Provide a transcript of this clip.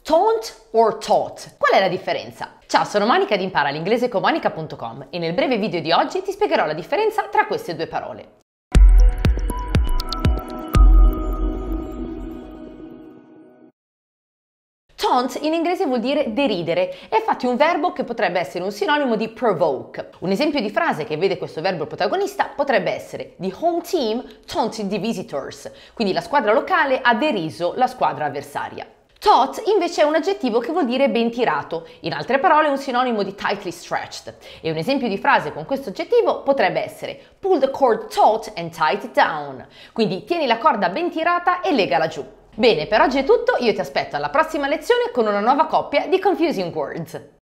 Taunt or taught? Qual è la differenza? Ciao, sono Monica di imparalingleseconmonica.com e nel breve video di oggi ti spiegherò la differenza tra queste due parole. Taunt in inglese vuol dire deridere, è infatti un verbo che potrebbe essere un sinonimo di provoke. Un esempio di frase che vede questo verbo protagonista potrebbe essere The home team taunted the visitors, quindi la squadra locale ha deriso la squadra avversaria. Taut invece è un aggettivo che vuol dire ben tirato, in altre parole è un sinonimo di tightly stretched, e un esempio di frase con questo aggettivo potrebbe essere pull the cord taut and tie it down, quindi tieni la corda ben tirata e legala giù. Bene, per oggi è tutto, io ti aspetto alla prossima lezione con una nuova coppia di Confusing Words.